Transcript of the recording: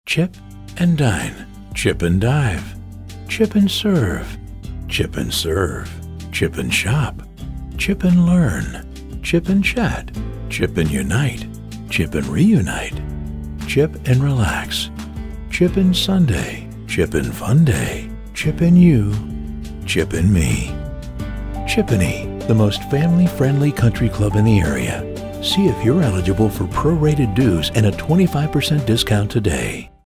Chip and dine, chip and dive, chip and serve, chip and serve, chip and shop, chip and learn, chip and chat, chip and unite, chip and reunite, chip and relax, chip and Sunday, chip and fun day, chip and you, chip and me. Chippanee, the most family-friendly country club in the area. See if you're eligible for prorated dues and a 25% discount today.